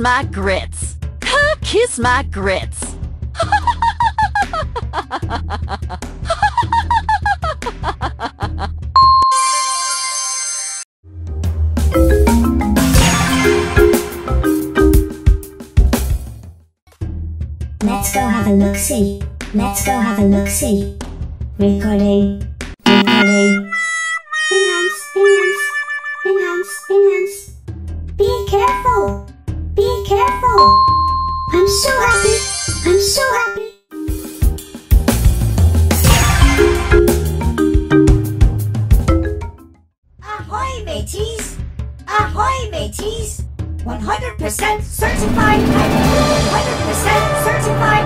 my grits. Kiss my grits. Let's go have a look-see. Let's go have a look-see. Recording. Recording. Enhance, enhance, enhance, enhance. Be careful. Be careful. I'm so happy. I'm so happy. Ahoy, mateys. Ahoy, mateys. 100% certified. 100% certified.